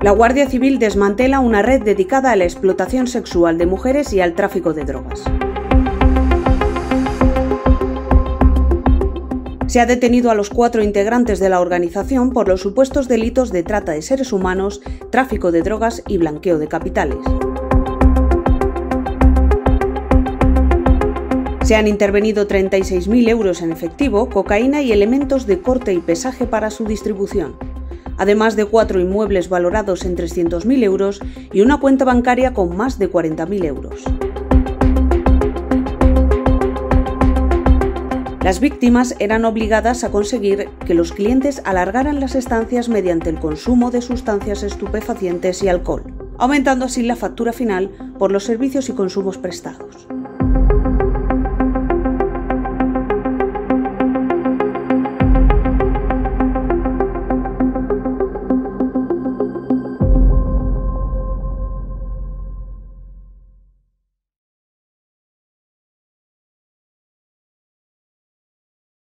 La Guardia Civil desmantela una red dedicada a la explotación sexual de mujeres y al tráfico de drogas. Se ha detenido a los 4 integrantes de la organización por los supuestos delitos de trata de seres humanos, tráfico de drogas y blanqueo de capitales. Se han intervenido 36.000 euros en efectivo, cocaína y elementos de corte y pesaje para su distribución, además de 4 inmuebles valorados en 300.000 euros y una cuenta bancaria con más de 40.000 euros. Las víctimas eran obligadas a conseguir que los clientes alargaran las estancias mediante el consumo de sustancias estupefacientes y alcohol, aumentando así la factura final por los servicios y consumos prestados.